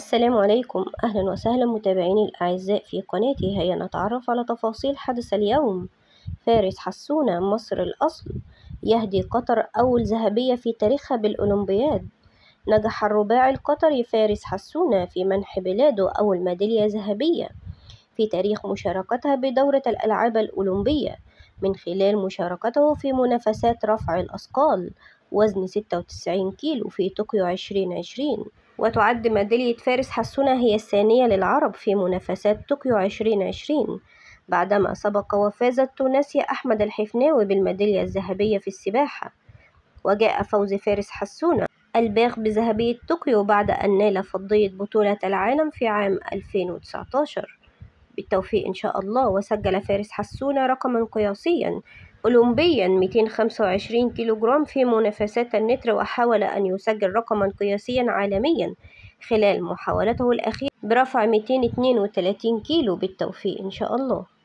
السلام عليكم، أهلا وسهلا متابعيني الأعزاء في قناتي. هيا نتعرف على تفاصيل حدث اليوم. فارس حسونة مصر الأصل يهدي قطر أول ذهبية في تاريخها بالأولمبياد. نجح الرباعي القطري فارس حسونة في منح بلاده أول ميدالية ذهبية في تاريخ مشاركتها بدورة الألعاب الأولمبية من خلال مشاركته في منافسات رفع الأثقال وزن 96 كيلو في طوكيو 2020. وتعد ميدالية فارس حسونة هي الثانية للعرب في منافسات طوكيو 2020 بعدما سبق وفاز التونسي أحمد الحفناوي بالميدالية الذهبية في السباحة. وجاء فوز فارس حسونة الباغ بذهبية طوكيو بعد أن نال فضية بطولة العالم في عام 2019. بالتوفيق إن شاء الله. وسجل فارس حسونة رقما قياسيا أولمبيا 225 كيلوغرام في منافسات النتر، وحاول أن يسجل رقما قياسيا عالميا خلال محاولته الأخيرة برفع 232 كيلو. بالتوفيق إن شاء الله.